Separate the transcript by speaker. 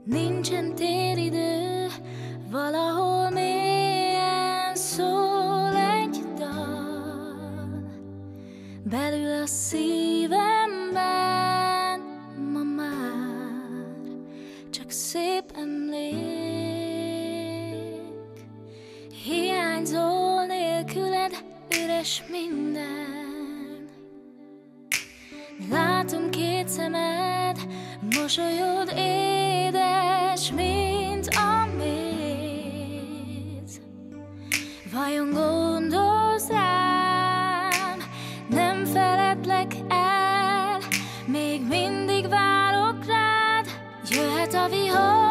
Speaker 1: Nincsen téridő, valahol mélyen szól egy dal. Belül a szívemben ma már csak szép emlék. Hiányzol, nélküled üres minden. Látom két szemed, mosolyod édes, mint a méz. Vajon gondolsz rám, nem feledlek el, még mindig várok rád. Jöhet a vihar,